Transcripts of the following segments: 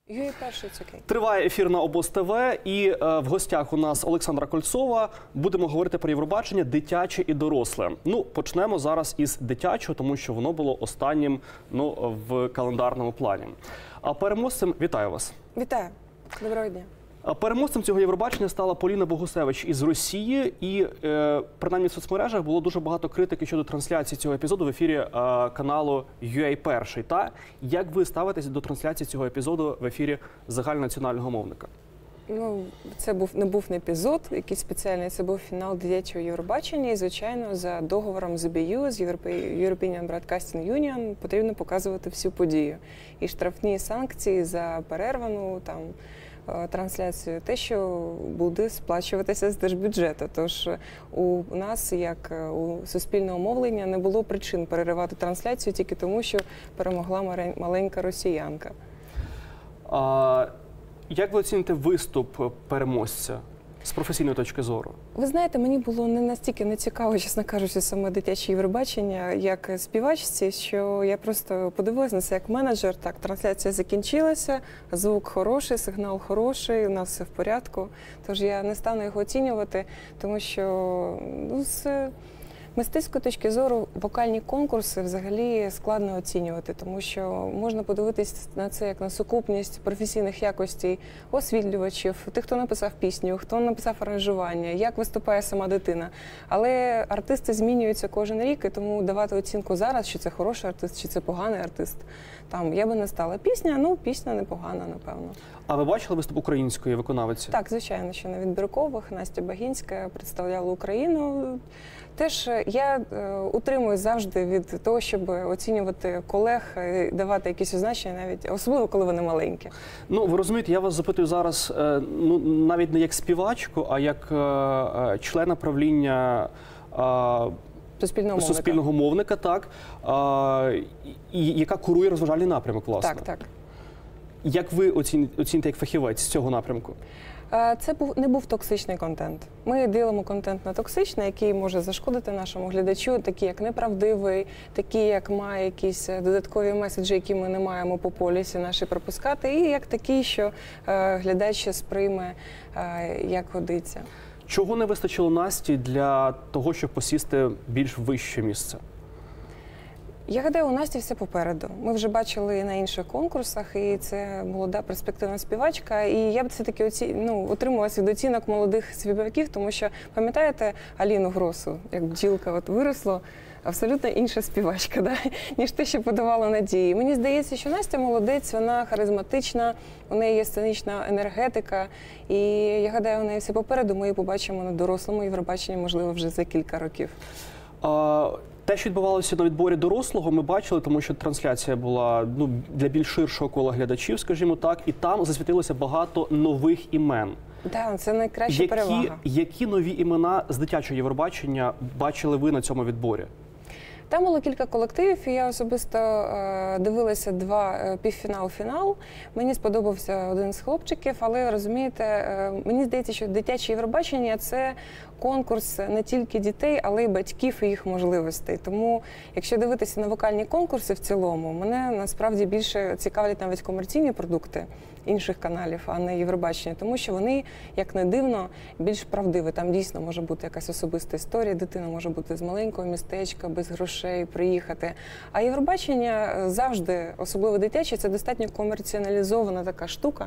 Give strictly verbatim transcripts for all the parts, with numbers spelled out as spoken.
Юрій перший, це окей. Триває ефір на Обоз ТВ, і е, в гостях у нас Олександра Кольцова. Будемо говорити про Євробачення дитяче і доросле. Ну, почнемо зараз із дитячого, тому що воно було останнім, ну, в календарному плані. А переможцем, вітаю вас. Вітаю. Доброго дня. Переможцем цього Євробачення стала Поліна Богусевич із Росії, і е, принаймні в соцмережах було дуже багато критики щодо трансляції цього епізоду в ефірі е, каналу Ю Ей Перший. Та як ви ставитесь до трансляції цього епізоду в ефірі загальнонаціонального мовника? Ну, це був не був не епізод, якийсь спеціальний, це був фінал дитячого Євробачення, і, звичайно, за договором з Ей Бі Ю, з European Broadcasting Union, потрібно показувати всю подію. І штрафні санкції за перервану там трансляцію, те, що буде сплачуватися з держбюджету. Тож у нас, як у суспільного мовлення, не було причин переривати трансляцію тільки тому, що перемогла маленька росіянка. А як ви оціните виступ переможця з професійної точки зору? Ви знаєте, мені було не настільки нецікаво, чесно кажучи, саме дитяче Євробачення, як співачці, що я просто подивилася на це як менеджер. Так, трансляція закінчилася, звук хороший, сигнал хороший, у нас все в порядку. Тож я не стану його оцінювати, тому що ну, з мистецької точки зору вокальні конкурси взагалі складно оцінювати, тому що можна подивитись на це як на сукупність професійних якостей освітлювачів, тих, хто написав пісню, хто написав аранжування, як виступає сама дитина. Але артисти змінюються кожен рік, і тому давати оцінку зараз, чи це хороший артист, чи це поганий артист, там я би не стала. Пісня, ну, пісня непогана, напевно. А ви бачили виступ української виконавиці? Так, звичайно, що на відбіркових Настя Багінська представляла Україну. Теж я е, утримуюсь завжди від того, щоб оцінювати колег, давати якісь означення, навіть особливо, коли вони маленькі. Ну, ви розумієте, я вас запитую зараз, е, ну, навіть не як співачку, а як е, члена правління е, суспільного мовника, суспільного мовника, так, е, і, яка курує розважальний напрямок, власне. Так, так. Як ви оціните, оціните як фахівець з цього напрямку? Це був, не був токсичний контент. Ми ділимо контент на токсичний, який може зашкодити нашому глядачу, такий як неправдивий, такий як має якісь додаткові меседжі, які ми не маємо по полісі наші пропускати, і як такий, що е, глядач сприйме, е, як годиться. Чого не вистачило Насті для того, щоб посісти більш вище місце? Я гадаю, у Насті все попереду. Ми вже бачили на інших конкурсах, і це молода перспективна співачка. І я б все-таки оці... ну, утримувалася від оцінок молодих співаків, тому що, пам'ятаєте Аліну Гросу, як бджілка от виросло, абсолютно інша співачка, да? ніж те, що подавала надії. Мені здається, що Настя молодець, вона харизматична, у неї є сценічна енергетика, і я гадаю, у неї все попереду, ми її побачимо на дорослому Євробаченні, можливо, вже за кілька років. А... Те, що відбувалося на відборі дорослого, ми бачили, тому що трансляція була ну, для більш ширшого кола глядачів, скажімо так, і там засвітилося багато нових імен. Так, це найкраща які, перевага. Які нові імена з дитячого Євробачення бачили ви на цьому відборі? Там було кілька колективів, і я особисто е, дивилася два е, півфінал-фінал. Мені сподобався один з хлопчиків, але, розумієте, е, мені здається, що дитяче Євробачення – це конкурс не тільки дітей, але й батьків і їх можливостей. Тому, якщо дивитися на вокальні конкурси в цілому, мене насправді більше цікавлять навіть комерційні продукти інших каналів, а не Євробачення, тому що вони, як не дивно, більш правдиві. Там дійсно може бути якась особиста історія, дитина може бути з маленького містечка, без грошей, приїхати. А Євробачення завжди, особливо дитяче, це достатньо комерціоналізована така штука.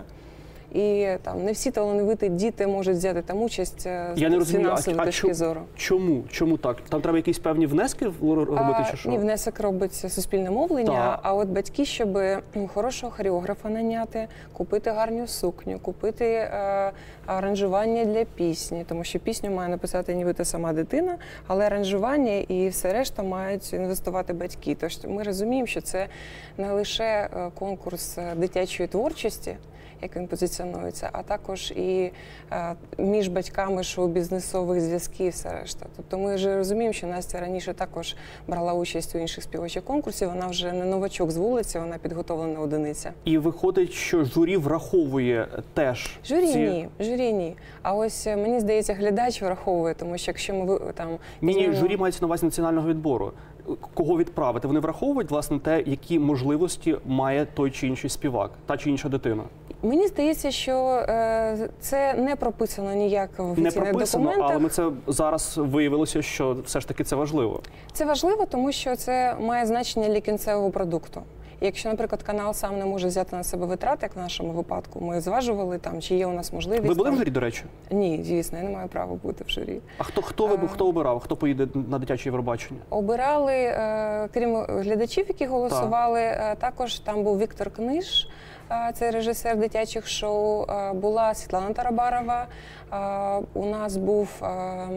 І там не всі талановиті діти можуть взяти там участь з фінансової точки зору. Чому? Чому так? Там треба якісь певні внески робити чи що? Ні, внесок робить суспільне мовлення, так. А от батьки, щоб хорошого хореографа наняти, купити гарну сукню, купити е, аранжування для пісні, тому що пісню має написати нібито сама дитина, але аранжування і все решта мають інвестувати батьки. Тож ми розуміємо, що це не лише конкурс дитячої творчості, як він позиціонується, а також і е, між батьками шоу-бізнесових зв'язків і все решта. Тобто ми вже розуміємо, що Настя раніше також брала участь у інших співачих конкурсів, вона вже не новачок з вулиці, вона підготовлена одиниця. І виходить, що журі враховує теж Журі ці... ні, журі ні. А ось, мені здається, глядач враховує, тому що якщо ми там... Ні, ні, журі мається на увазі національного відбору. Кого відправити? Вони враховують, власне, те, які можливості має той чи інший співак, та чи інша дитина? Мені здається, що е, це не прописано ніяк в Не офіційних прописано, документах. але ми це зараз виявилося, що все ж таки це важливо. Це важливо, тому що це має значення для кінцевого продукту. Якщо, наприклад, канал сам не може взяти на себе витрати, як в нашому випадку, ми зважували там, чи є у нас можливість. Ви були там... в журі, до речі? Ні, звісно, я не маю права бути в журі. А хто, хто, ви, хто обирав? Хто поїде на дитяче Євробачення? Обирали, е, крім глядачів, які голосували, е, також там був Віктор Книж, е, це режисер дитячих шоу, е, була Світлана Тарабарова, е, у нас був е,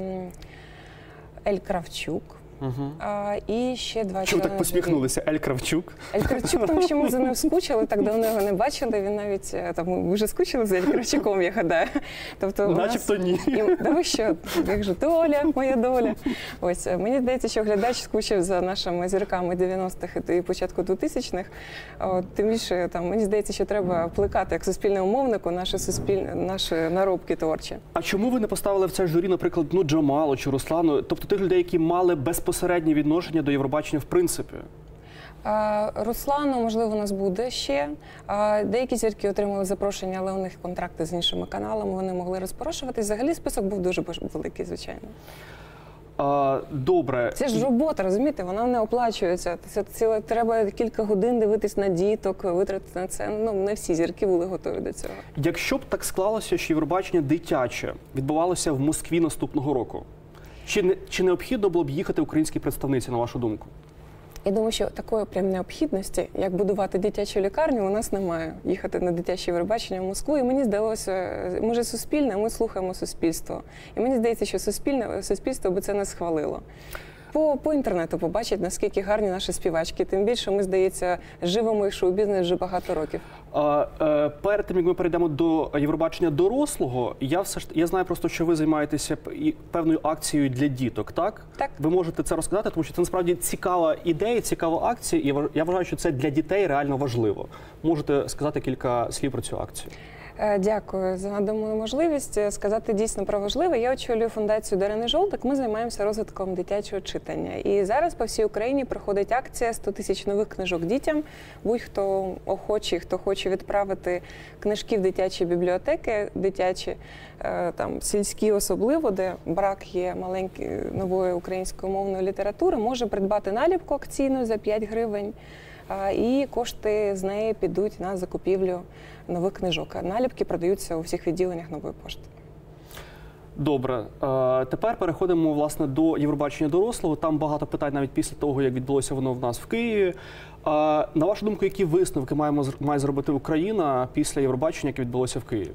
Ель Кравчук. Угу. А, і ще два Чому так члени посміхнулися? Ель Кравчук? Ель Кравчук, тому що ми за ним скучили, так давно його не бачили. Він навіть там ми вже скучили за Ель Кравчуком, я гадаю. Тобто, начебто нас... ні. І, да ви що, як же доля, моя доля. Ось мені здається, що глядач скучив за нашими зірками дев'яностих і початку двотисячних. От, тим більше там мені здається, що треба плекати як суспільному мовнику наші суспільні наші наробки творчі. А чому ви не поставили в це журі, наприклад, ну Джамалу чи Руслану, тобто тих людей, які мали безпосередньо безпосереднє відношення до Євробачення в принципі? Руслану, можливо, у нас буде ще. Деякі зірки отримали запрошення, але у них контракти з іншими каналами, вони могли розпорошуватись. Взагалі список був дуже великий, звичайно. А, добре. Це ж робота, розумієте, вона не оплачується. Це ціле, треба кілька годин дивитись на діток, витратити на це. Ну, не всі зірки були готові до цього. Якщо б так склалося, що Євробачення дитяче відбувалося в Москві наступного року, Чи, не, чи необхідно було б їхати українській представниці, на вашу думку? Я думаю, що такої прям необхідності, як будувати дитячу лікарню, у нас немає. Їхати на дитяче Євробачення в Москву. І мені здалося, ми ж суспільне, ми слухаємо суспільство. І мені здається, що суспільне, суспільство би це не схвалило. По, по інтернету побачить, наскільки гарні наші співачки. Тим більше, ми, здається, живемо і шоу-бізнес вже багато років. А, е, перед тим, як ми перейдемо до Євробачення дорослого, я все ж я знаю просто, що ви займаєтеся певною акцією для діток, так? Так. Ви можете це розказати, тому що це насправді цікава ідея, цікава акція, і я вважаю, що це для дітей реально важливо. Можете сказати кілька слів про цю акцію? Дякую за надану можливість сказати дійсно про важливе. Я очолюю фундацію Дарини Жолтик. Ми займаємося розвитком дитячого читання. І зараз по всій Україні проходить акція сто тисяч нових книжок дітям. Будь-хто охочий, хто хоче відправити книжки в дитячі бібліотеки, дитячі, там, сільські особливо, де брак є маленької нової української мовної літератури, може придбати наліпку акційну за п'ять гривень. І кошти з неї підуть на закупівлю нових книжок. Наліпки продаються у всіх відділеннях Нової пошти. Добре. Тепер переходимо, власне, до Євробачення дорослого. Там багато питань навіть після того, як відбулося воно в нас в Києві. На вашу думку, які висновки маємо, має зробити Україна після Євробачення, яке відбулося в Києві?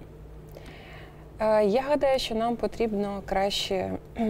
Я гадаю, що нам потрібно краще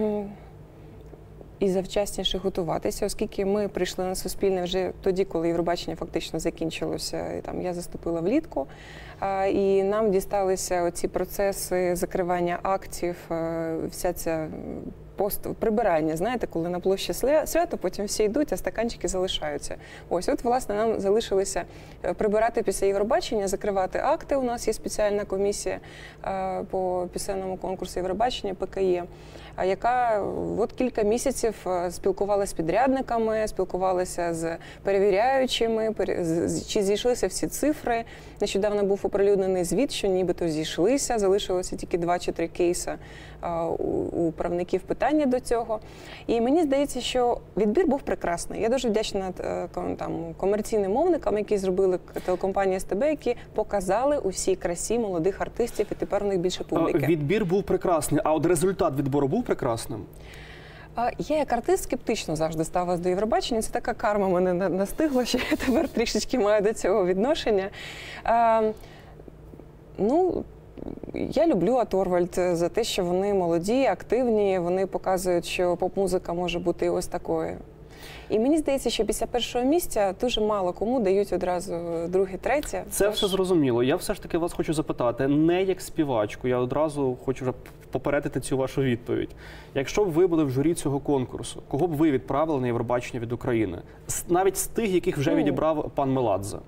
і завчасніше готуватися, оскільки ми прийшли на суспільне вже тоді, коли Євробачення фактично закінчилося. І, там, я заступила влітку, а, і нам дісталися оці процеси закривання актів, а, вся ця пост прибирання, знаєте, коли на площі свято, потім всі йдуть, а стаканчики залишаються. Ось, от, власне, нам залишилося прибирати після Євробачення, закривати акти. У нас є спеціальна комісія а, по пісенному конкурсу Євробачення, Пе Ка Є, яка от кілька місяців спілкувалася з підрядниками, спілкувалася з перевіряючими, чи зійшлися всі цифри. Нещодавно був оприлюднений звіт, що нібито зійшлися, залишилося тільки два чи три кейси у правників питання до цього. І мені здається, що відбір був прекрасний. Я дуже вдячна там, комерційним мовникам, які зробили телекомпанія Ес Те Бе, які показали усій красі молодих артистів, і тепер у них більше публіки. Відбір був прекрасний, а от результат відбору був прекрасним? Я як артист скептично завжди ставилась до Євробачення. Це така карма мене настигла, що я тепер трішечки маю до цього відношення. А, ну, я люблю Аторвальд за те, що вони молоді, активні, вони показують, що поп-музика може бути ось такою. І мені здається, що після першого місця дуже мало кому дають одразу друге, третє. Це все зрозуміло. Я все ж таки вас хочу запитати, не як співачку, я одразу хочу вже попередити цю вашу відповідь. Якщо б ви були в журі цього конкурсу, кого б ви відправили на Євробачення від України? Навіть з тих, яких вже відібрав пан Меладзе.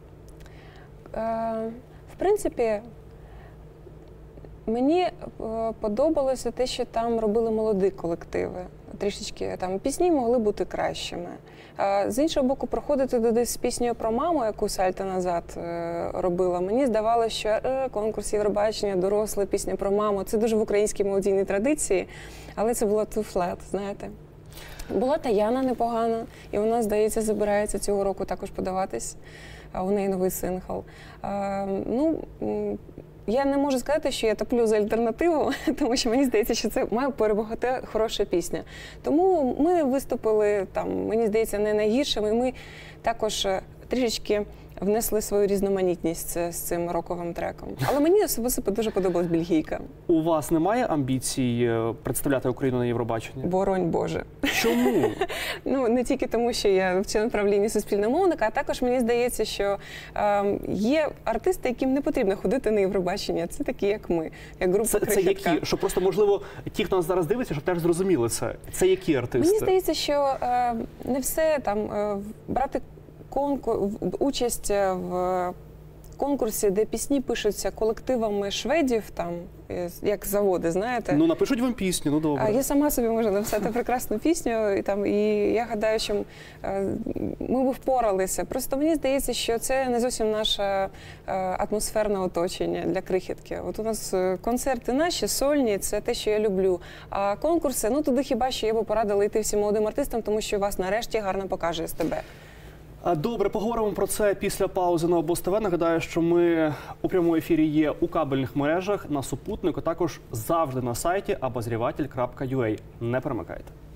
В принципі, мені подобалося те, що там робили молоді колективи. трішечки там пісні могли бути кращими. А з іншого боку, проходити туди з піснею про маму, яку сальто назад е, робила, мені здавалося, що е, конкурс Євробачення, доросла пісня про маму, це дуже в українській мелодійній традиції, але це було too flat, знаєте. Була Таяна непогана, і вона, здається, забирається цього року також подаватись. У неї новий сингл. А, ну, я не можу сказати, що я топлю за альтернативу, тому що мені здається, що це має перемогти хороша пісня. Тому ми виступили там, мені здається, не найгіршими. Ми також трішечки внесли свою різноманітність з цим роковим треком. Але мені особисто дуже подобалась «Бельгійка». У вас немає амбіцій представляти Україну на Євробаченні? Боронь Боже. Чому? Ну, не тільки тому, що я в член правління суспільномовника, а також мені здається, що е, є артисти, яким не потрібно ходити на Євробачення. Це такі, як ми, як група Це, це які? Що просто, можливо, ті, хто нас зараз дивиться, щоб теж зрозуміли це. Це які артисти? Мені здається, що е, не все там е, брати конкур... участь в конкурсі, де пісні пишуться колективами шведів, там, як заводи, знаєте. Ну, напишуть вам пісню, ну добре. Я сама собі можу написати прекрасну пісню, і, там, і я гадаю, що ми б впоралися. Просто мені здається, що це не зовсім наше атмосферне оточення для крихітки. От у нас концерти наші, сольні, це те, що я люблю. А конкурси, ну туди хіба що я би порадила йти всім молодим артистам, тому що вас нарешті гарно покаже СТБ. Добре, поговоримо про це після паузи на Обоз ТВ. Нагадаю, що ми у прямому ефірі є у кабельних мережах, на супутнику, також завжди на сайті обозріватель крапка ю а. Не перемикайте.